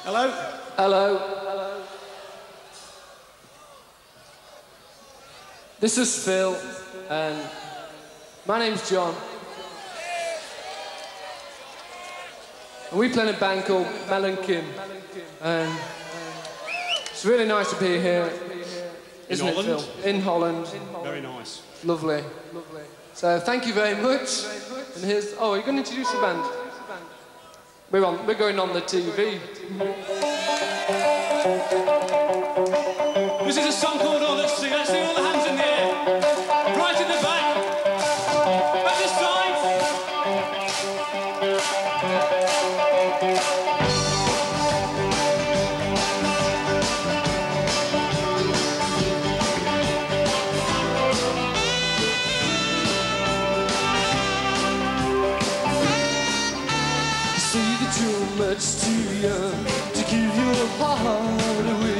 Hello? Hello. Hello. This is Phil, and my name's John. And we play in a band called Mel and Kim. And it's really nice to be here. Isn't it, Phil? In Holland. Very nice. Lovely. Lovely. So thank you very much. And here's... Oh, are you going to introduce the band? We're going on the TV. This is a song called All at Sea. Let's see all the hands in the air. Right in the back. Back this side. See that you're much too young to give your heart away.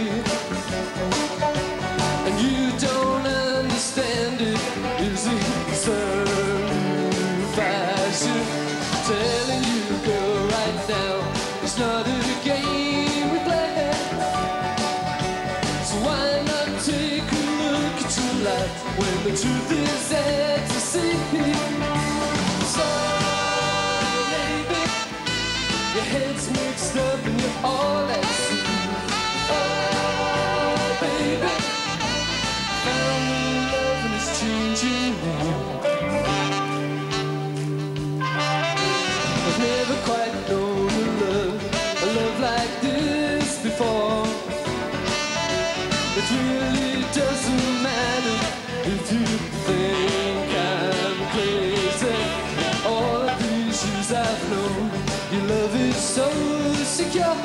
Is it some fashion telling you, girl, right now it's not a game we play? So why not take a look at your life when the truth is there to see? So, baby, your head's mixed up and you're all at sea. Oh, baby, found the love and it's changing now. I've never quite known a love like this before. It really doesn't matter if you think I'm crazy. All of these years I've known your love is so secure.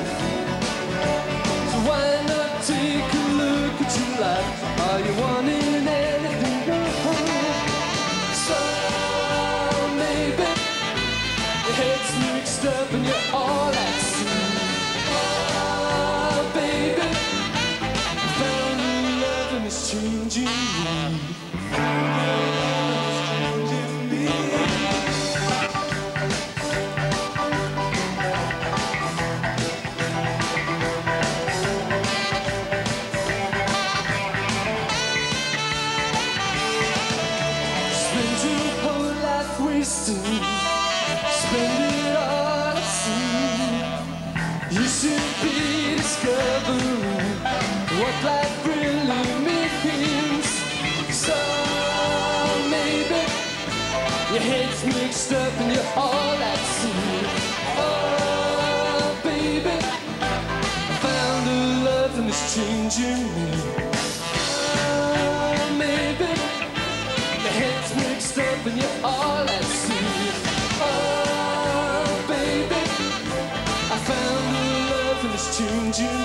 So why not take a look at your life? Are you wanting anything more? So maybe your head's mixed up and you're all at sea. Oh, baby, I found new love and it's changing me. Spend it all at sea. You should be discovering what life really means. So maybe your head's mixed up and you're all at sea. Oh, baby, I found a love and it's changing me. Oh, maybe your head's mixed up and you're all at sea. Oh, baby, I found a love and it's changing me.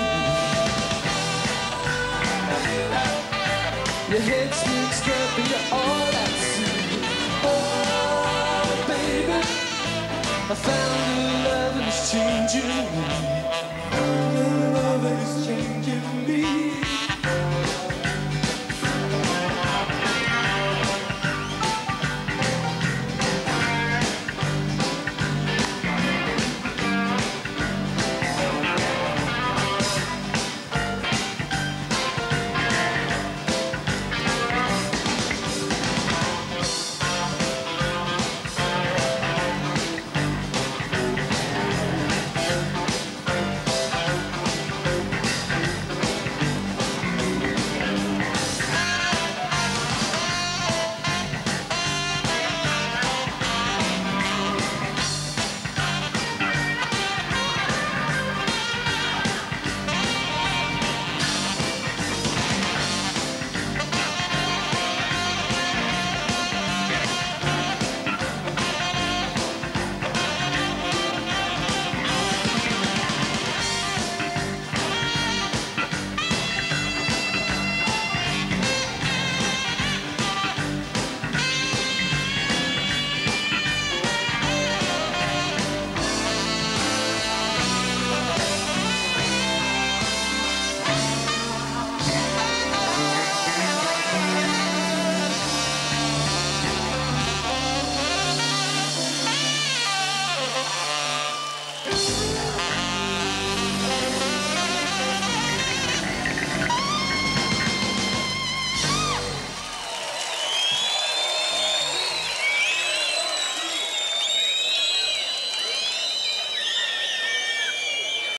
Your head's mixed up and you're all at sea. Oh, baby, I found a love and it's changing me. Found a love and it's changing me.